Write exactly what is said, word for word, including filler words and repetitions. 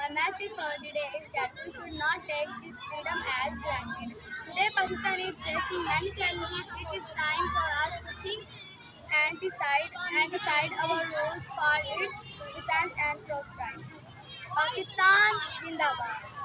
My message for the day is that we should not take this freedom as granted. Today, Pakistan is facing many challenges. It is time for us to think and decide and decide our roles for its defense and prosperity. Pakistan Zindabad.